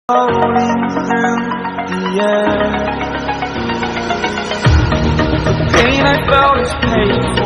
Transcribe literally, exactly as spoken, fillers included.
Floating through the air, the pain I felt is paid